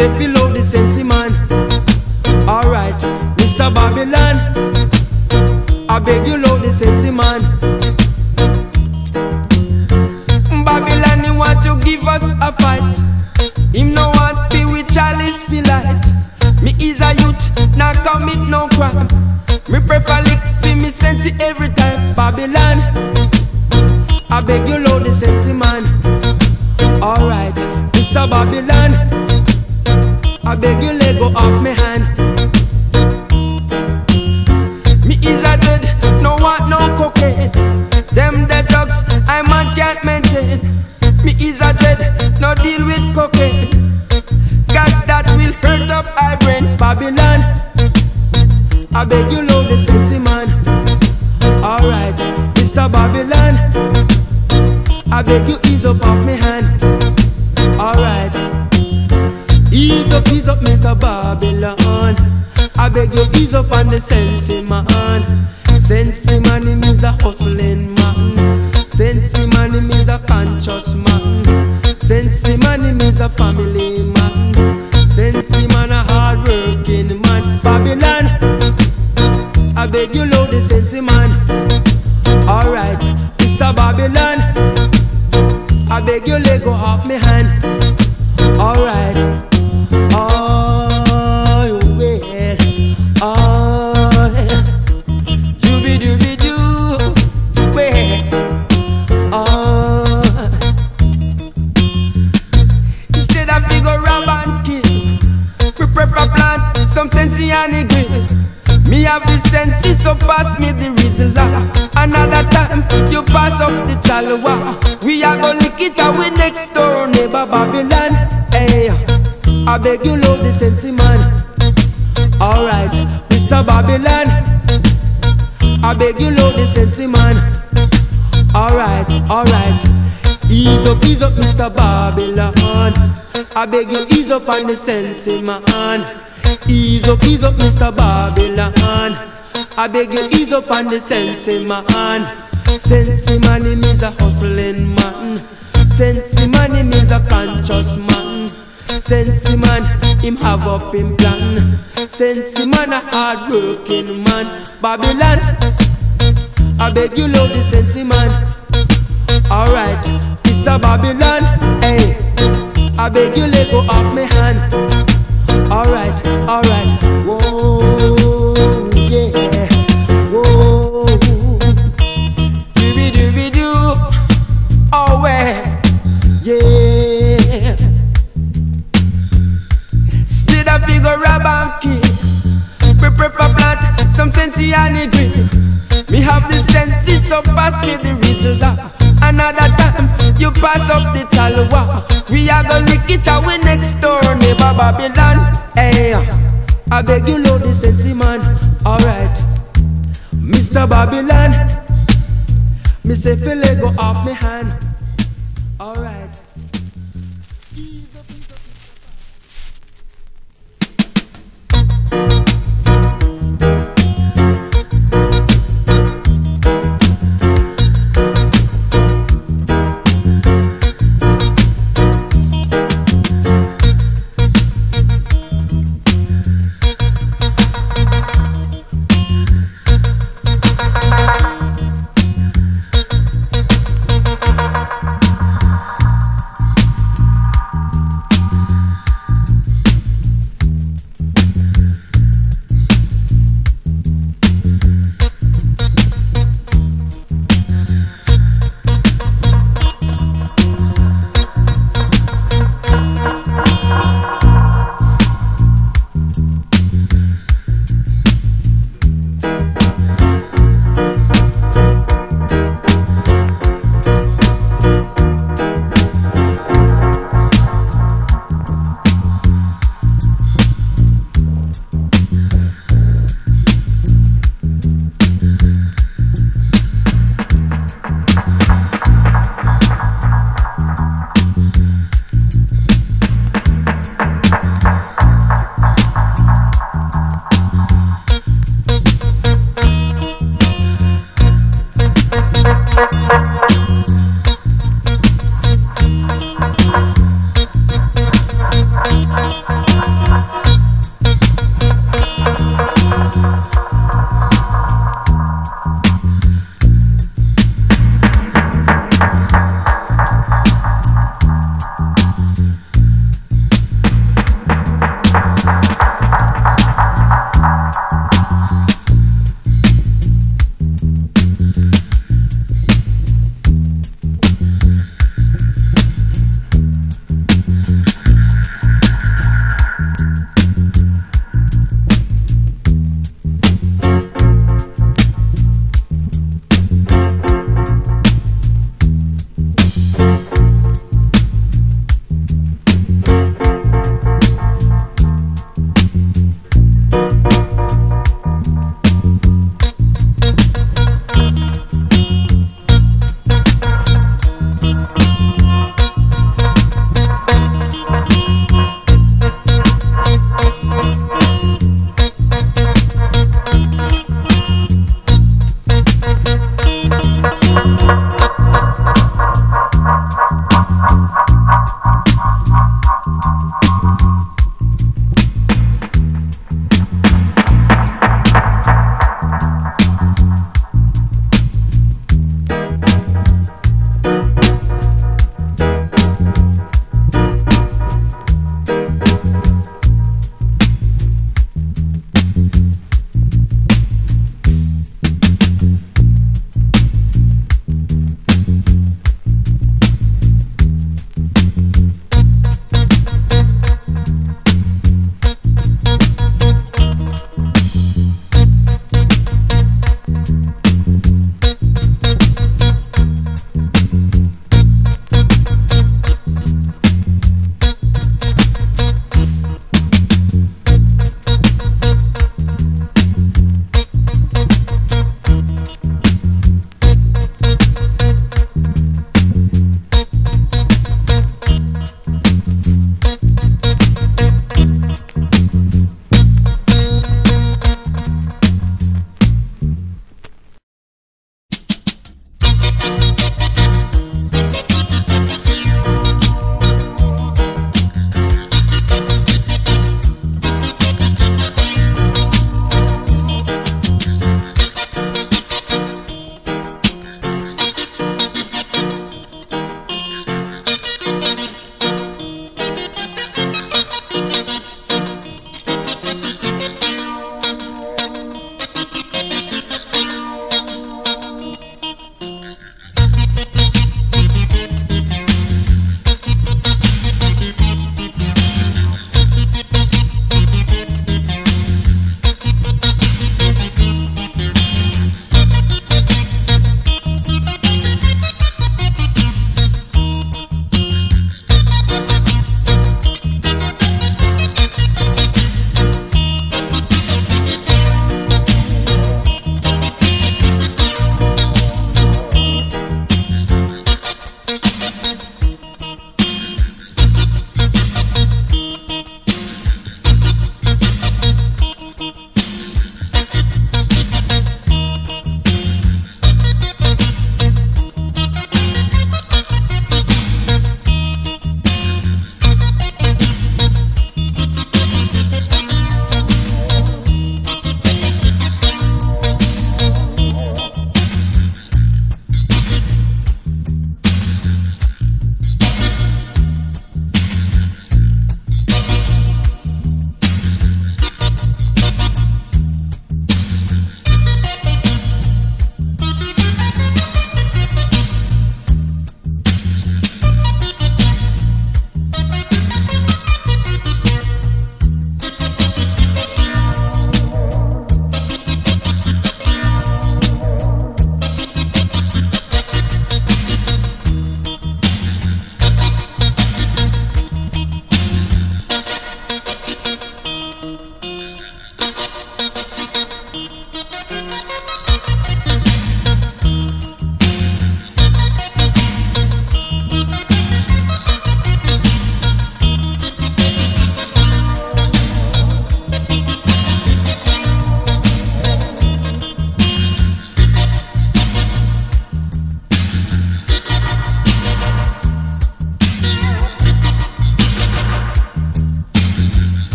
say feel out the sense man. Alright, Mr. Babylon, I beg you load the sense man. Babylon, he want to give us a fight. Him no want feel with chalice feel light. Me is a youth, not commit no crime. Me prefer lick feel me sense every time. Babylon, I beg you load the sense man. Alright, Mr. Babylon, I beg you let go off me hand. Me is a dead, no want no cocaine. Them the drugs I man can't maintain. Me is a dread, no deal with cocaine. Cause that will hurt up my brain. Babylon, I beg you load the sense man. Alright, Mr. Babylon, I beg you ease up off me hand. Alright, ease up Mr. Babylon. I beg you ease up on the sense man. Sense man, him is a hustling man. Sense man, him is a conscious man. Sense man, him is a family man. Sense man, a hard working man. Babylon, I beg you load the sense man. Alright, Mr. Babylon, I beg you let go off me hand. Alright, oh well, oh dooby dooby doo, well, oh. Instead of we go rob and kill, we prefer plant some sense and a grill. Me have the senses, so pass me the reason law. Another time, you pass up the chalawa. We are gonna lick it away next door, neighbor Babylon. Hey, I beg you load the sense man. Alright, Mr. Babylon, I beg you load the sense man. Alright, ease up Mr. Babylon. I beg you ease up on the sense man. Ease up Mr. Babylon. I beg you ease up on the sense man. Sense man, him is a hustling man. Sense man, him is a conscious man. Sense man, him have up him plan. Sense man, a hard working man. Babylon, I beg you load the sense man. Alright, Mr. Babylon, hey, I beg you let go off me hand. Alright, whoa, yeah, whoa, dooby dooby doo, oh well, yeah. Still a figure rob and kill. We prefer plant some sense and a grill. Me have the senses, so pass me the reason law. Another time, you pass up the chalawa. We are gonna lick it away next door, neighbor Babylon. Hey, I beg you load the sense man. Alright, Mr. Babylon, me say feel let go off me hand. Alright.